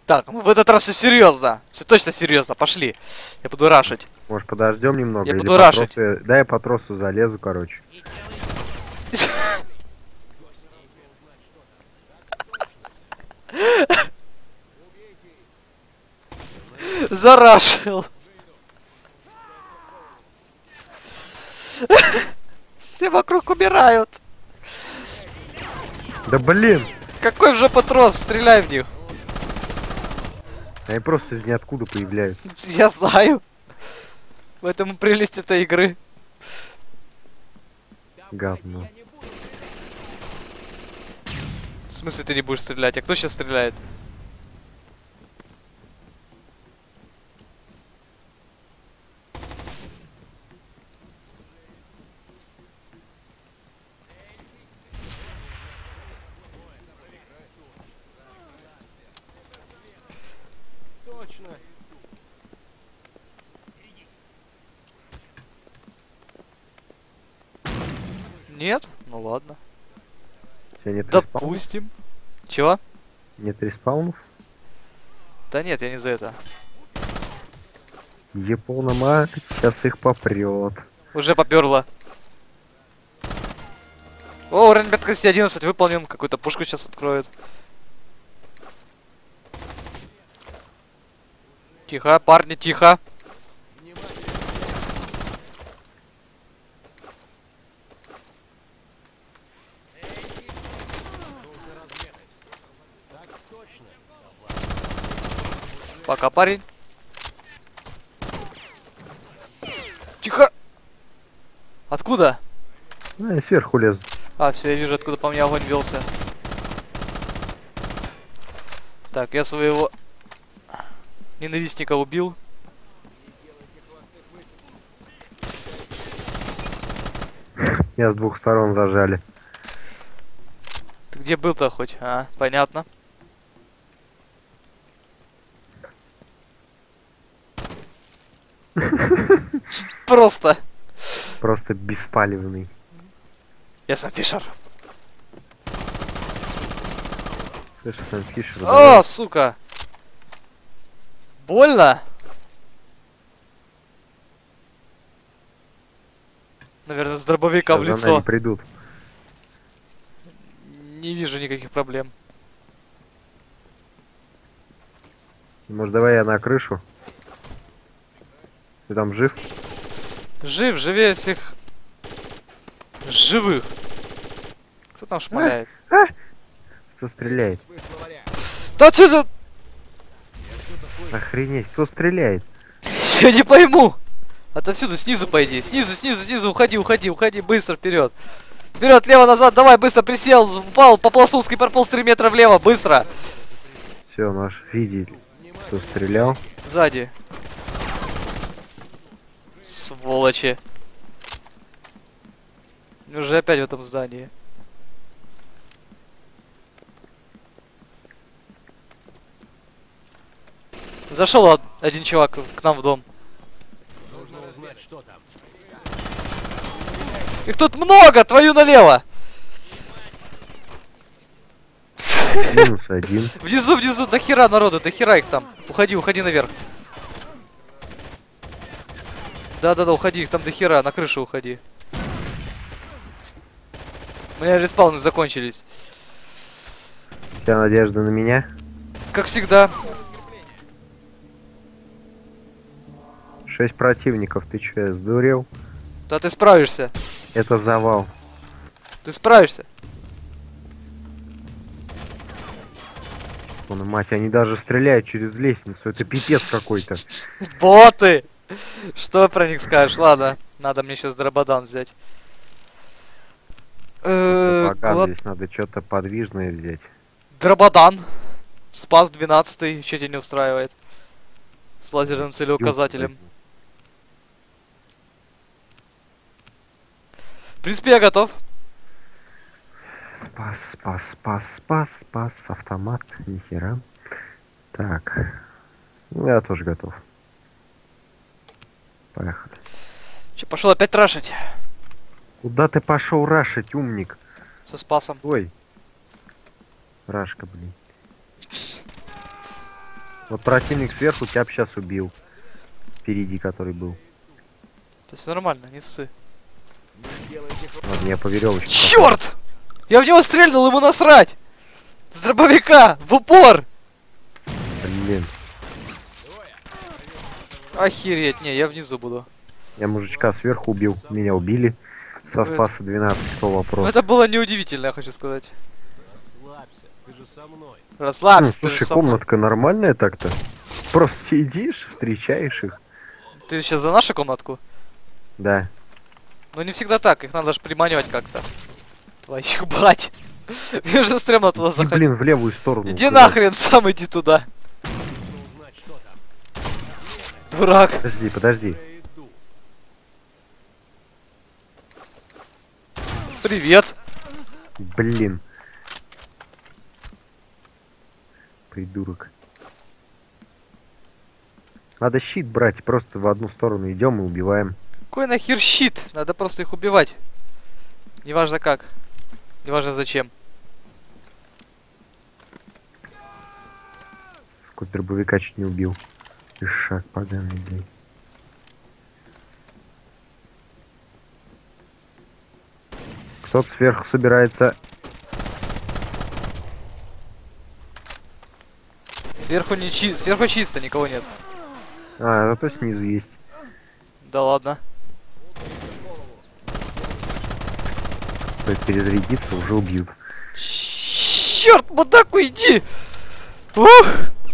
Так, ну в этот раз все серьезно. Все точно серьезно. Пошли. Я буду рашить. Может, подождем немного? Я или буду по рашить. тросу- Да, я по тросу залезу, короче. Зарашил. Все вокруг умирают. Да блин! Какой в жопу трос? Стреляй в них. Они просто из ниоткуда появляются. Я знаю. В этом и прелесть этой игры. Говно. В смысле ты не будешь стрелять? А кто сейчас стреляет? Нет? Ну ладно. Тебя нет респаунов? Допустим. Чего? Нет респаунов? Да нет, я не за это. Япона мать, сейчас их попрет. Уже поперло. О, уровень меткости 11 выполнен. Какую-то пушку сейчас откроет. Тихо, парни, тихо. Пока, парень. Тихо. Откуда? Ну, я сверху лезу. А, все, я вижу, откуда по мне огонь велся. Так, я своего ненавистника убил. Меня с двух сторон зажали. Ты где был-то хоть? А, понятно. Просто. Просто беспалевный. Я сам Фишер. Слышь, Сэм Фишер, О, давай. сука. Больно? Наверное, с дробовика в Сейчас за нами лицо. придут. Не вижу никаких проблем. Может, давай я на крышу? Ты там жив? Жив, живее всех живых. Кто там шмаляет? Кто стреляет? Да отсюда! Охренеть, кто стреляет? Я не пойму. Отсюда, снизу пойди. Снизу, снизу, снизу. Уходи, уходи, уходи. Быстро вперед. Вперед, лево, назад. Давай, быстро присел. Упал по-пластунски, прополз 3 метра влево. Быстро. Все, наш видели. Кто стрелял? Сзади. Сволочи. Уже опять в этом здании. Зашел один чувак к нам в дом. Нужно узнать, что там. Их тут много, твою налево. Минус один. Внизу, внизу, до хера народу, до хера их там. Уходи, уходи наверх. Да-да-да, уходи, их там до хера, на крышу уходи. У меня респауны закончились. Вся надежда на меня. Как всегда. 6 противников, ты че, я сдурел? Да ты справишься. Это завал. Ты справишься. Вон, мать, они даже стреляют через лестницу. Это пипец какой-то. Боты! Что про них скажешь? Ладно, надо мне сейчас дрободан взять. Пока здесь надо что-то подвижное взять. Дрободан. Спас 12-й. Че тебя не устраивает? С лазерным целеуказателем. В принципе, я готов. Спас, спас, спас, спас, спас. Автомат, нихера. Так. Ну, я тоже готов. Поехали. Че, пошел опять рашить? Куда ты пошел рашить, умник? Со спасом. Ой. Рашка, блин. Вот противник сверху тебя сейчас убил. Впереди, который был. То есть нормально, не ссы. Ладно, я по веревочке. Черт! Я в него стрельнул, ему насрать! С дробовика! В упор! Блин. Охереть, не, я внизу буду. Я мужичка сверху убил. Меня убили. Со Это- спаса 12, кто Ну вопрос. это было неудивительно, я хочу сказать. Расслабься, ты же со мной. Расслабься, ты же Слушай, со мной. комнатка нормальная так-то. Просто сидишь, встречаешь их. Ты сейчас за нашу комнатку? Да. Ну не всегда так, их надо же приманивать как-то. Твою мать. Мне же стрёмно туда И, заходить. блин, в левую сторону. Иди куда? нахрен, сам иди туда. Нужно узнать, что там. Дурак. Подожди, подожди. Я иду. Привет. Блин. Придурок. Надо щит брать, просто в одну сторону идем и убиваем. Какой нахер щит? Надо просто их убивать. Неважно как. Неважно зачем. Сука, с дробовика чуть не убил. И шаг поганый, блин. Кто-то сверху собирается. Сверху чисто, никого нет. А, зато снизу есть. Да ладно. Стоит перезарядиться, уже убьют. Черт, мудак, уйди! Ух!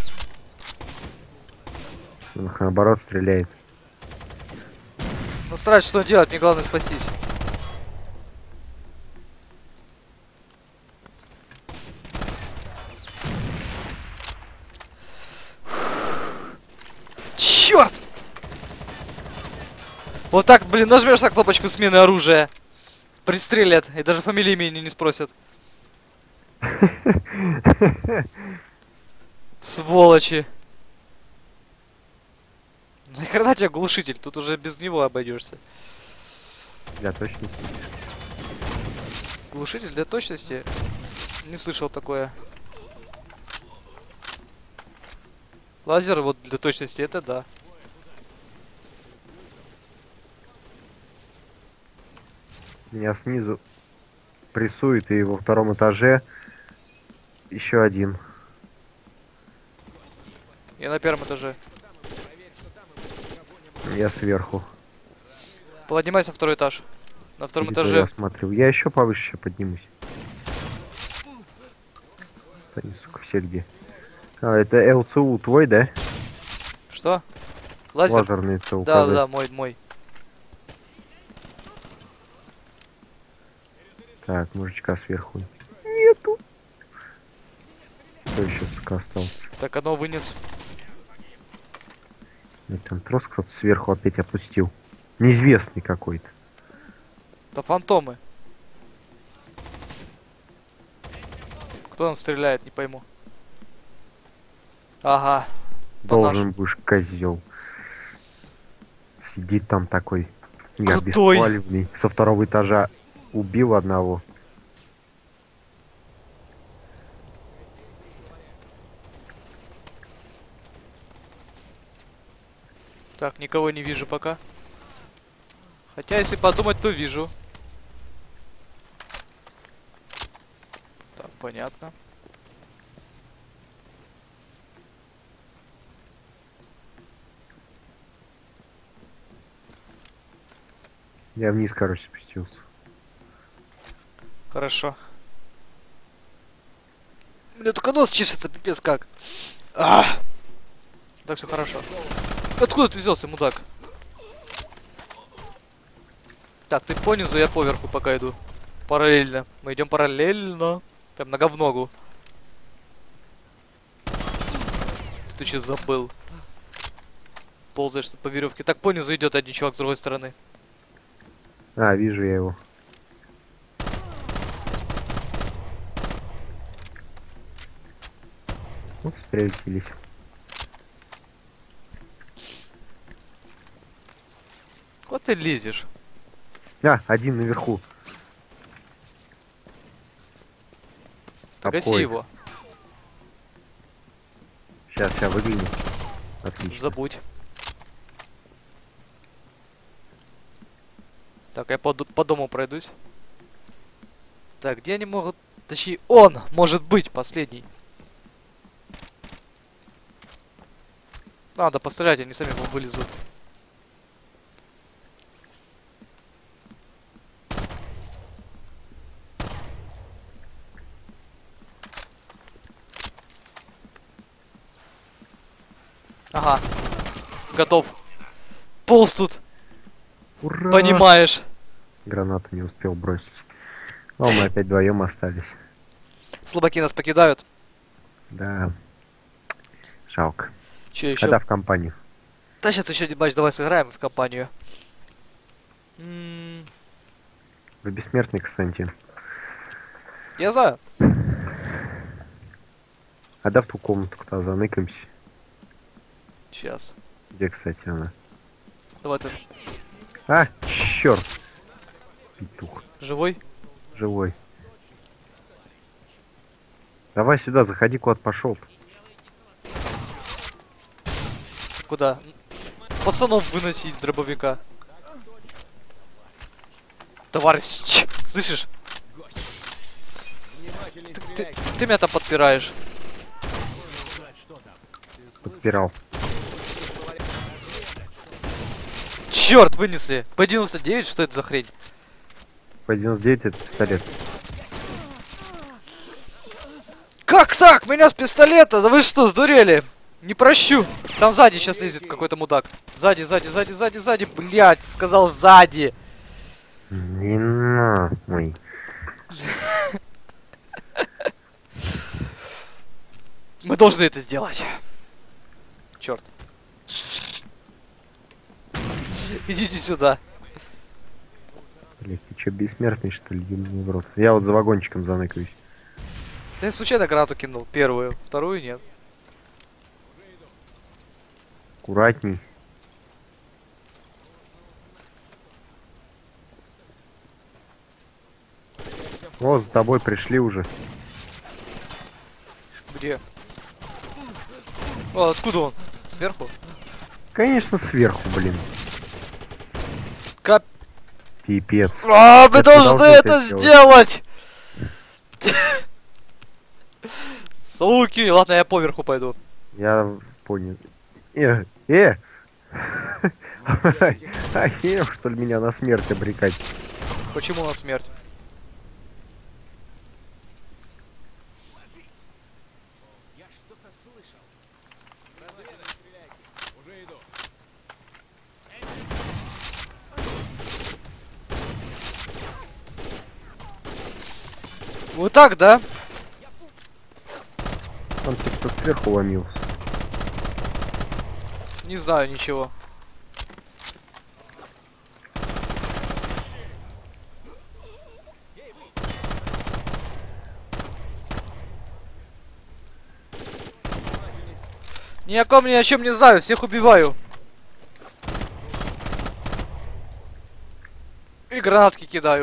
Он их наоборот стреляет. Ну стараюсь, что делать, мне главное спастись. Черт! Вот так, блин, нажмешь на кнопочку смены оружия. Пристрелят, и даже фамилии имени не спросят. Сволочи. Нахрена тебе глушитель? Тут уже без него обойдешься. Для точности. Глушитель для точности? Не слышал такое. Лазер вот для точности, это да. Меня снизу прессует, и во втором этаже еще один. Я на первом этаже. Я сверху. Поднимайся на второй этаж. На втором Где-то этаже. Я смотрю. Я еще повыше поднимусь. Они, сука, все где. А, это ЛЦУ твой, да? Что? Лазер? Лазерный ЦУ. Да, да, мой. Так, мужичка сверху. Нету. Кто еще, сука, остался? Так, одно вынес. Нет, там трос кто-то сверху опять опустил. Неизвестный какой-то. Это фантомы. Кто там стреляет, не пойму. Ага. По Должен будешь, козел. Сидит там такой. Я Крутой. беспалевный. Со второго этажа убил одного. Так, никого не вижу пока. Хотя, если подумать, то вижу. Так, понятно. Я вниз, короче, спустился. Хорошо. У меня только нос чешется, пипец как. А! Так, все хорошо. Откуда ты взялся, мудак? Так, ты по низу, я поверху пока иду. Параллельно. Мы идем параллельно. Прям нога в ногу. Ты что забыл? Ползаешь тут по веревке. Так по низу идет один чувак с другой стороны. А, вижу я его. Ну, встретились. Куда ты лезешь? А, один наверху. Гаси Обходит. его. Сейчас выгляни. Отлично. Забудь. Так, я по дому пройдусь. Так, где они могут... Точнее, он может быть последний. Надо пострелять, они сами вылезут. Ага. Готов. Полз тут. Ура! Понимаешь. Гранату не успел бросить. О, мы опять вдвоем остались. Слабаки нас покидают. Да. Жалко. Че еще? Когда в компанию? Да, сейчас еще один матч, давай сыграем в компанию. Вы бессмертный, Константин. Я знаю. А да в ту комнату кто заныкаемся. Сейчас. Где, кстати, она? Давай ты А, черт! Петух. живой? Живой. Давай сюда, заходи, куда пошел. Куда? Пацанов выносить с дробовика. Товарищ, слышишь? Ты меня там подпираешь. Подпирал. Черт, вынесли. По 99, что это за хрень? По 99 это пистолет. Как так? Меня с пистолета? Да вы что, сдурели? Не прощу. Там сзади сейчас лезет какой-то мудак. Сзади, сзади. Блять, сказал сзади. Не на мой. Мы должны это сделать. Черт. Идите сюда. Блять, ты че, бессмертный, что ли? Ебаный в рот. Я вот за вагончиком заныкаюсь. Да я случайно гранату кинул. Первую. Вторую нет. Аккуратней. О, за тобой пришли уже. Где? О, откуда он? Сверху? Конечно, сверху, блин. Кап... Пипец. А, мы Это должны должны это это сделать! Суки! Ладно, я поверху пойду. Я понял. Охерел, что ли, меня на смерть обрекать? Почему на смерть? Я что-то слышал. Разведка, стреляйте. Уже иду. Вот так, да? Там кто-то сверху ломился. Не знаю ничего. Ни о ком, ни о чем не знаю, всех убиваю. И гранатки кидаю.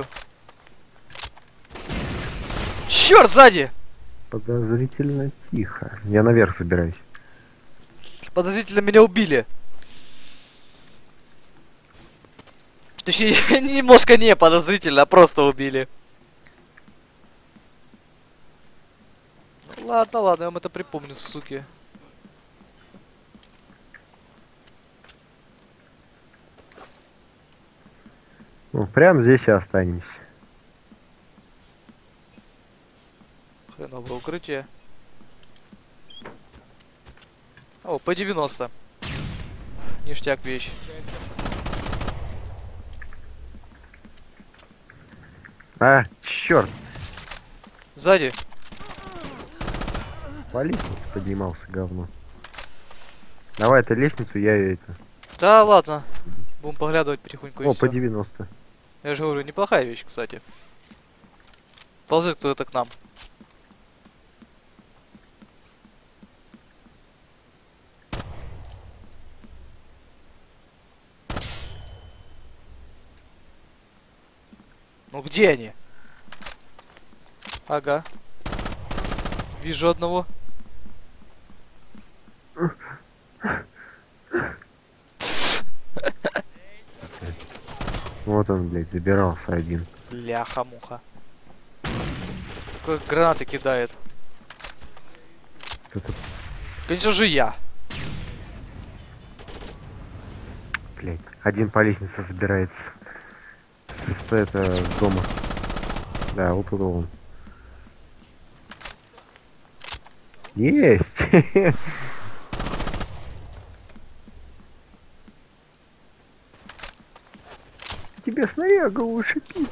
Черт, сзади! Подозрительно тихо. Я наверх забираюсь. Подозрительно меня убили. Точнее, немножко не подозрительно, а просто убили. Ладно, ладно, я вам это припомню, суки. Ну, прям здесь и останемся. Хреновое укрытие. О, по 90. Ништяк вещь. А, черт! Сзади. По лестнице поднимался, говно. Давай эту лестницу, я ее это. Да ладно. Будем поглядывать потихоньку и О, всё. по 90. Я же говорю, неплохая вещь, кстати. Ползет кто-то к нам. Ну где они? Ага. Вижу одного. Вот он, блядь, забирался один. Бляха-муха. Какой гранаты кидает. Кто-то, Конечно же я. блядь, один по лестнице забирается. Это с дома. Да, вот туда он. Есть! Тебе снаряга лучше пить.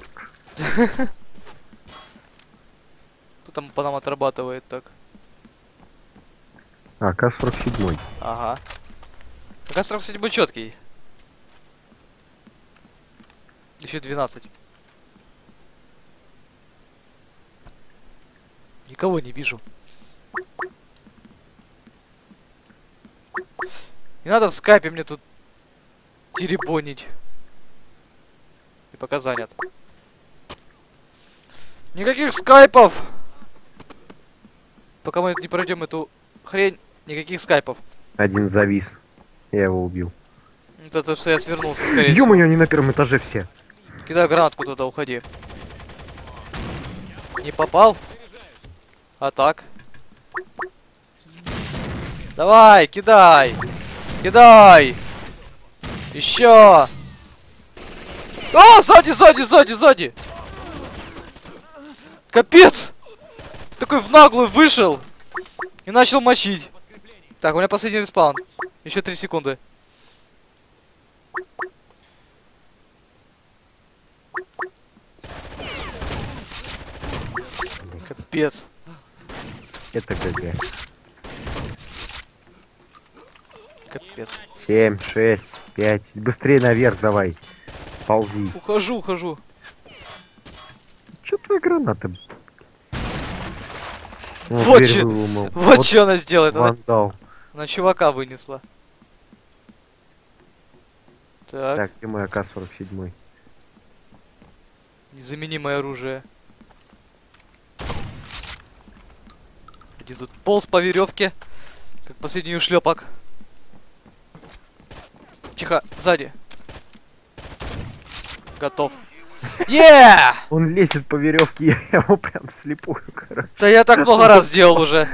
Кто там по нам отрабатывает так? А, К-47. Ага. АК-47 четкий. Еще 12. Никого не вижу. Не надо в скайпе мне тут теребонить. И пока занят. Никаких скайпов! Пока мы не пройдем эту хрень, никаких скайпов. Один завис. Я его убил. Это то, что я свернулся, скорее всего. Ё-моё, они на первом этаже все. Кидай гранатку туда, уходи. Не попал? А так? Давай, кидай! Кидай! Еще! А, сзади, сзади, сзади, сзади! Капец! Такой в наглую вышел и начал мочить. Так, у меня последний респаун. Еще 3 секунды. Капец. Это ГГ. Капец. 7, 6, 5. Быстрее наверх давай. Ползи. Ухожу, ухожу. Чё твои гранаты? О, Вот дверь чё- выломал. Вот что она сделает. Она Вандал. на чувака вынесла. Так, Так, где мой АК-47? незаменимое оружие. Один тут полз по веревке, как последний ушлепок. Тихо, сзади. Готов. Yeah! Он лезет по веревке, я его прям слепую, короче. Да я так много раз сделал уже.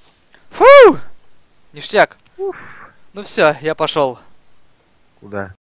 Фу! Ништяк. Уф. Ну все, я пошел. Куда?